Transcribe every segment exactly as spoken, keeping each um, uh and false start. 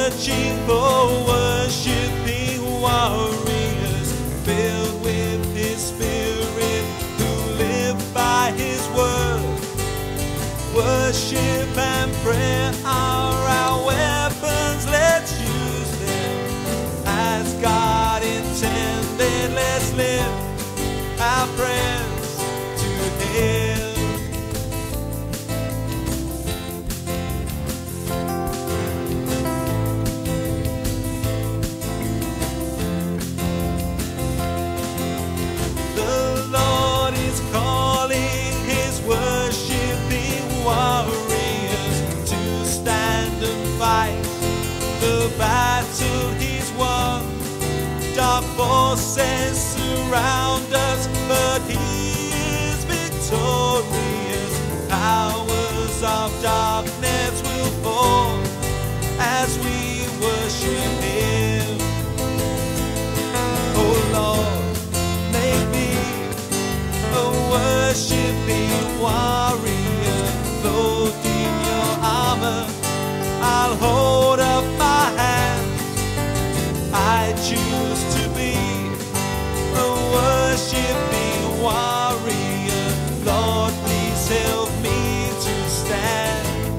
searching for worshiping warriors filled with His Spirit, who live by His word. Worship and prayer are our weapons. Let's use them as God intended. Let's lift our prayers to Him. The battle He's won. Dark forces surround us, but He is victorious. Powers of darkness will fall as we worship Him. Oh Lord, make me a worshiping warrior, clothed in Your armor. I'll hold up my hands. I choose to be a worshiping warrior. Lord, please help me to stand.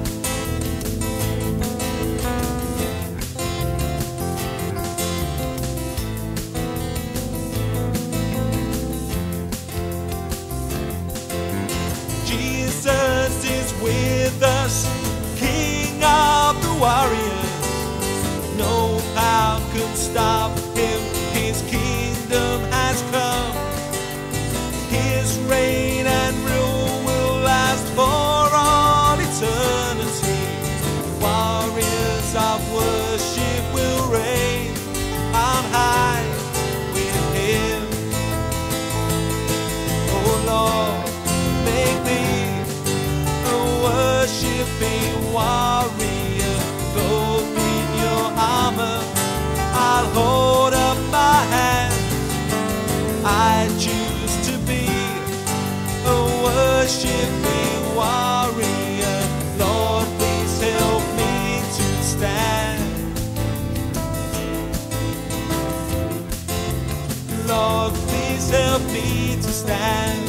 Jesus is with us, King of the warriors. No power could stop Him. His kingdom has come. His reign and rule will last for all eternity. Warriors of worship will reign on high with Him. Oh Lord, make me a worshiping warrior, clothed in Your armor. I'll hold up my hands. I choose to be a worshiping warrior. Lord, please help me to stand. Lord, please help me to stand.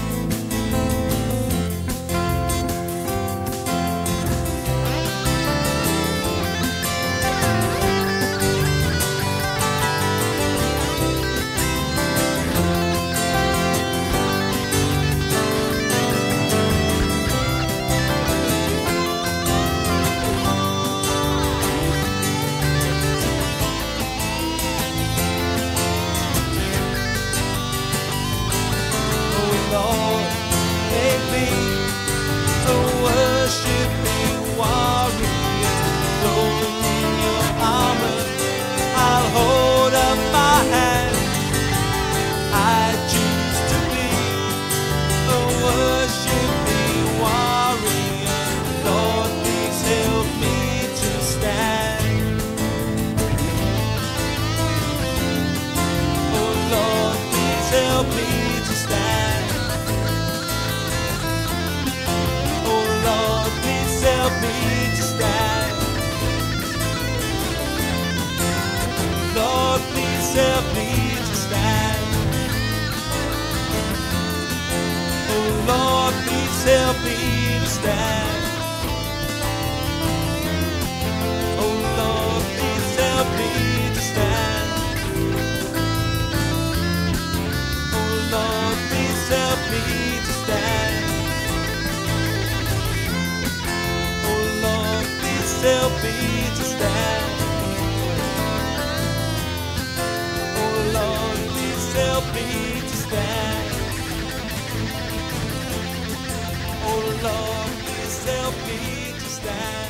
Lord, make me a worshiping warrior, clothed in Your armor. I'll hold up my hands. I choose to be a worshiping warrior. Lord, please help me to stand. Oh Lord, please help me to stand. Help me to stand. Lord, please help me to stand. Oh Lord, please help me to stand. Oh Lord, please help me to stand. Oh Lord, please help me to stand. Help me to stand. Oh Lord, please help me to stand. Oh Lord, please help me to stand.